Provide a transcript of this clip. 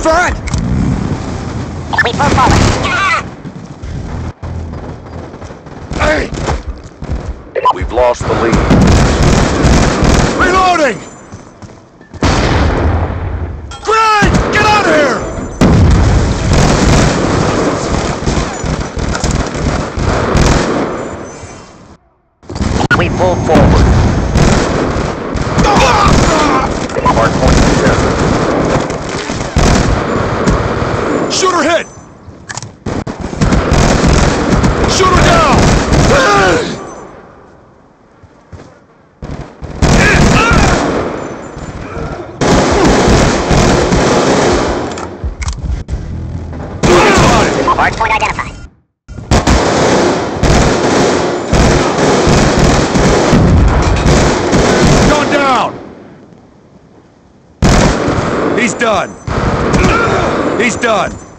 front! We move forward. Hey! We've lost the lead. Reloading! Grenade! Get out of here! We move forward. Hard point contested. Shooter hit! Shooter down! Hard point identified. Going down! He's done! He's done!